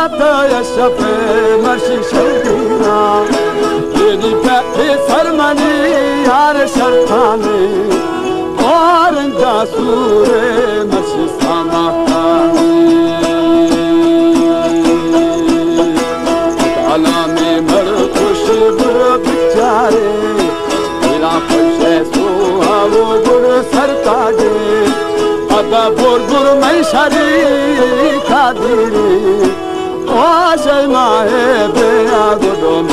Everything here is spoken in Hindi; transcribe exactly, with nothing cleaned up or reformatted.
तो यशपे मर्शी शर्दीना तेरी बैठे सरमनी यार शर्ताने और जासूरे मर्शी सामाताने काला में मर खुश बुर बिचारे मेरा खुशे सोहा वो बुर सरताजे अदा बुर बुर मैं शरी खादीरी ओ शर्माए बेया गुडो